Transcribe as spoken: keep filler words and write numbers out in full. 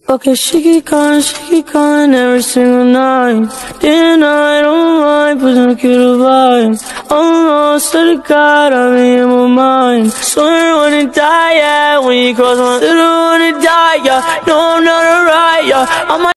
Okay, she keep calling, she keep calling every single night. Day and night, on my mind, pushing a cute vibe. I'm lost to the God, I'm in my mind. Swear I wanna die, yeah. When you cross my little, wanna die, yeah. No, I'm not alright, yeah. I'm